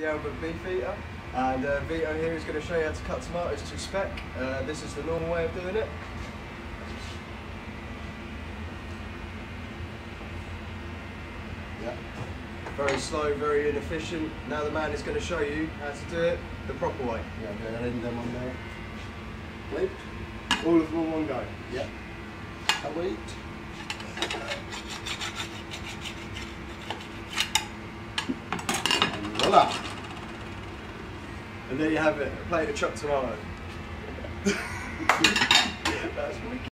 down with a beef eater, and Vito here is going to show you how to cut tomatoes to spec. This is the normal way of doing it. Yeah. Very slow, very inefficient. Now the man is going to show you how to do it the proper way. Yeah, I'm going to end them on there. Wait. All of them in one go. Yeah. I wait. And voila! And there you have it, a plate of chopped tomato. That's wicked.